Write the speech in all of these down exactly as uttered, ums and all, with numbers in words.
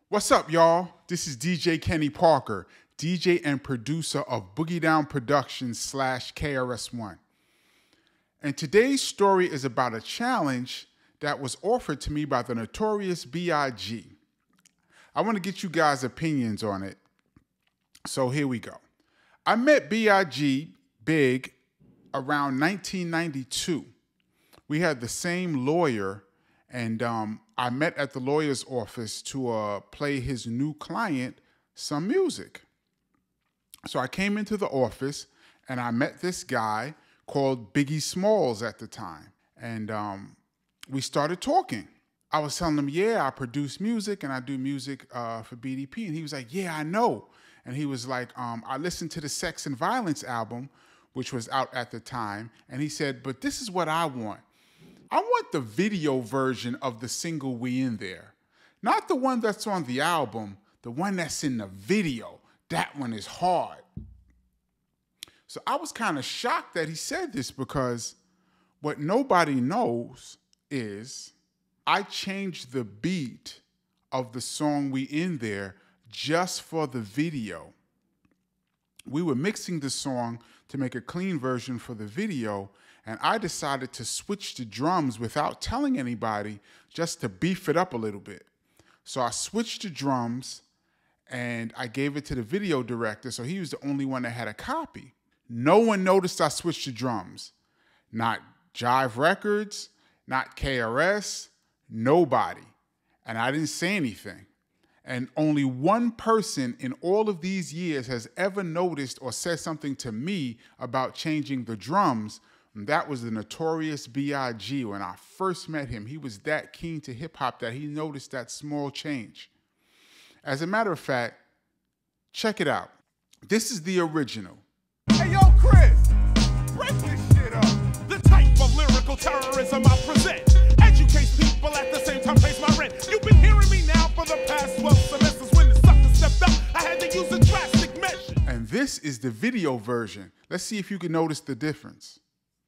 What's up, y'all? This is D J Kenny Parker, D J and producer of Boogie Down Productions slash K R S One. And today's story is about a challenge that was offered to me by the Notorious B I G I want to get you guys' opinions on it. So here we go. I met B I G Big around nineteen ninety-two. We had the same lawyer, and um, I met at the lawyer's office to uh, play his new client some music. So I came into the office and I met this guy called Biggie Smalls at the time. And um, we started talking. I was telling him, yeah, I produce music and I do music uh, for B D P. And he was like, yeah, I know. And he was like, um, I listened to the Sex and Violence album, which was out at the time. And he said, but this is what I want. I want the video version of the single We In There. Not the one that's on the album, the one that's in the video. That one is hard. So I was kind of shocked that he said this, because what nobody knows is I changed the beat of the song We In There just for the video. We were mixing the song to make a clean version for the video, and I decided to switch the drums without telling anybody, just to beef it up a little bit. So I switched the drums and I gave it to the video director, so he was the only one that had a copy. No one noticed I switched the drums. Not Jive Records, not K R S, nobody. And I didn't say anything. And only one person in all of these years has ever noticed or said something to me about changing the drums. And that was the Notorious B I G When I first met him, he was that keen to hip hop that he noticed that small change. As a matter of fact, check it out. This is the original. Hey, yo, Chris, break this shit up. The type of lyrical terrorism I present educates people at the same time pays my rent. You've been hearing me now for the past twelve semesters. When the sucker stepped up, I had to use a drastic measure. And this is the video version. Let's see if you can notice the difference.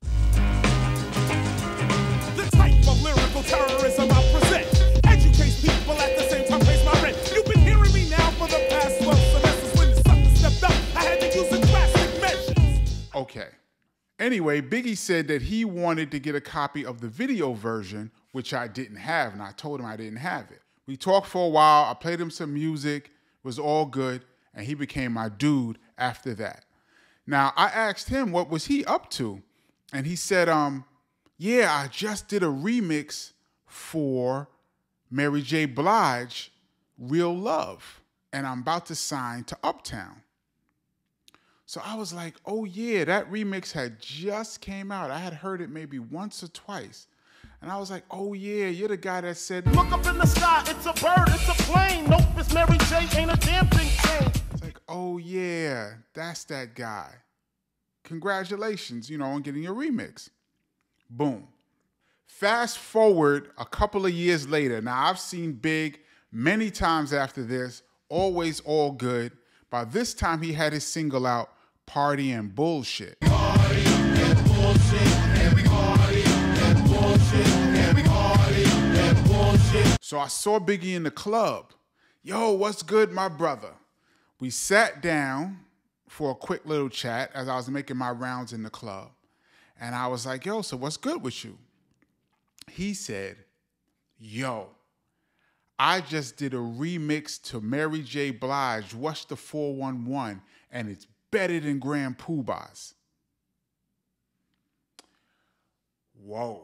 The type of lyrical terrorism I present educates people at the same time pays my rent. You've been hearing me now for the past twelve semesters. When the sucker stepped up, I had to use a drastic measures. Okay. Anyway, Biggie said that he wanted to get a copy of the video version, which I didn't have, and I told him I didn't have it. We talked for a while. I played him some music. It was all good, and he became my dude after that. Now, I asked him what was he up to, and he said, um, yeah, I just did a remix for Mary J. Blige, Real Love, and I'm about to sign to Uptown. So I was like, oh yeah, that remix had just came out. I had heard it maybe once or twice. And I was like, oh yeah, you're the guy that said, look up in the sky, it's a bird, it's a plane. Nope, it's Mary J, ain't a damn thing changed. It's like, oh yeah, that's that guy. Congratulations, you know, on getting your remix. Boom. Fast forward a couple of years later. Now, I've seen Big many times after this, always all good. By this time, he had his single out, Party and Bullshit. Party and bullshit, and we party and bullshit, and we party and bullshit. So I saw Biggie in the club. Yo, what's good, my brother? We sat down for a quick little chat as I was making my rounds in the club. And I was like, yo, so what's good with you? He said, yo, I just did a remix to Mary J. Blige, What's the four one one, and it's better than Grand Poobah's. Whoa.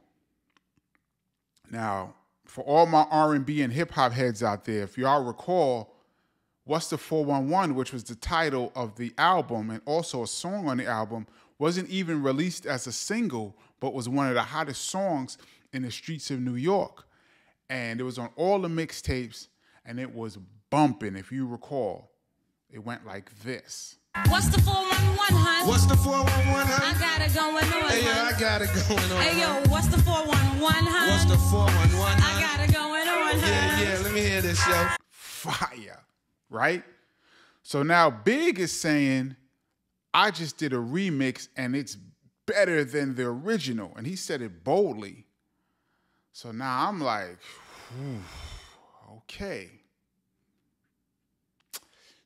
Now, for all my R and B and hip-hop heads out there, if y'all recall, What's the four one one, which was the title of the album and also a song on the album, wasn't even released as a single, but was one of the hottest songs in the streets of New York. And it was on all the mixtapes, and it was bumping, if you recall. It went like this. What's the four one one, hun? What's the four one one, hun? I got it going on, Hey, yo, hun. I got it going on. Hey, yo, what's the four one one, hun? What's the four one one, hun? I got it going on, hun. Yeah, yeah, let me hear this, yo. Fire, right? So now Big is saying, I just did a remix, and it's better than the original. And he said it boldly. So now I'm like, okay.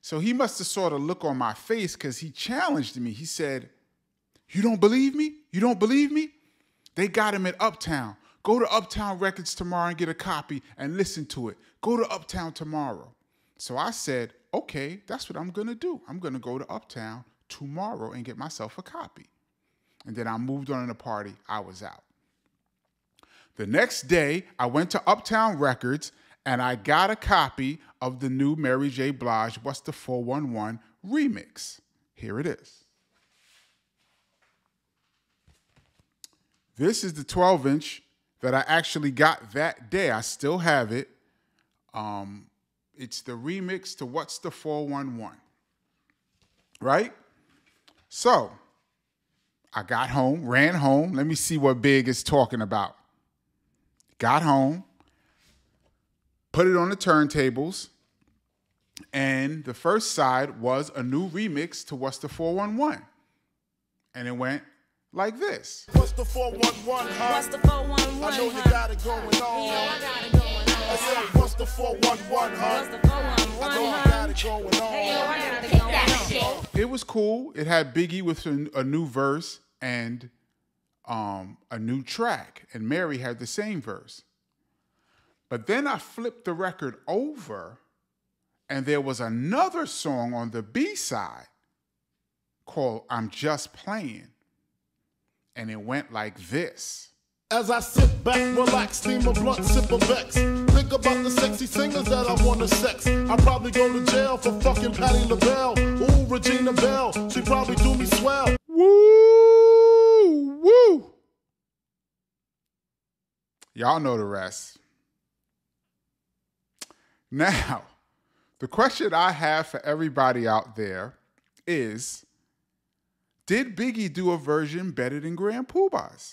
So he must have saw the look on my face because he challenged me. He said, "You don't believe me? You don't believe me? They got him at Uptown. Go to Uptown Records tomorrow and get a copy and listen to it. Go to Uptown tomorrow." So I said, okay, that's what I'm going to do. I'm going to go to Uptown tomorrow and get myself a copy. And then I moved on in the party. I was out. The next day, I went to Uptown Records and I got a copy of the new Mary J. Blige, What's the four one one remix. Here it is. This is the twelve inch that I actually got that day. I still have it. Um, it's the remix to What's the four one one, right? So I got home, ran home. Let me see what Big is talking about. Got home, put it on the turntables, and the first side was a new remix to What's the four one one. And it went like this. What's the four one one, huh? What's the four one one, I know you huh? got it going on. Yeah, I got it going on. I said, what's the four one one, huh? What's the four one one, I know you huh? got it going on. Hey, yo, I got it going on. It was cool. It had Biggie with a, a new verse and um, a new track, and Mary had the same verse. But then I flipped the record over, and there was another song on the B-side called I'm Just Playing. And it went like this. As I sit back, relax, steam a blunt, sip a Vex. Think about the sexy singers that I wanna sex. I probably go to jail for fucking Patti LaBelle. Ooh, Regina Belle, she probably do me swell. Woo! Woo! Y'all know the rest. Now, the question I have for everybody out there is, did Biggie do a version better than Grand Poobah's?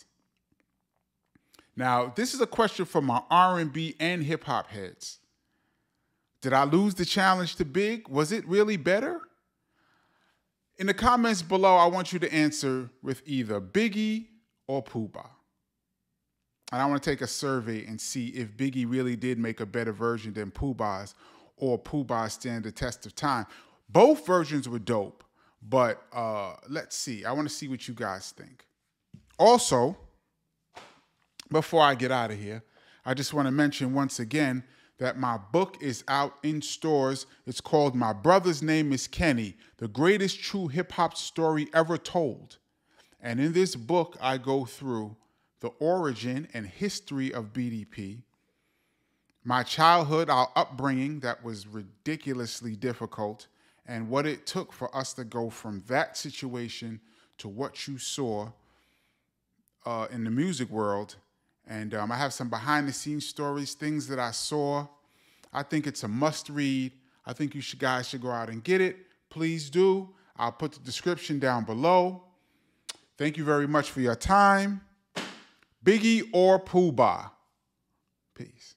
Now, this is a question for my R and B and hip-hop heads. Did I lose the challenge to Big? Was it really better? In the comments below, I want you to answer with either Biggie or Pooh-Bah. And I want to take a survey and see if Biggie really did make a better version than Pooh-Bah's, or Pooh-Bah stand the test of time. Both versions were dope, but uh, let's see. I want to see what you guys think. Also, before I get out of here, I just want to mention once again that my book is out in stores. It's called My Brother's Name is Kenny, the greatest true hip-hop story ever told. And in this book, I go through the origin and history of B D P, my childhood, our upbringing that was ridiculously difficult, and what it took for us to go from that situation to what you saw uh, in the music world. And um, I have some behind-the-scenes stories, things that I saw. I think it's a must-read. I think you should, guys should go out and get it. Please do. I'll put the description down below. Thank you very much for your time. Biggie or Pooh-Bah? Peace.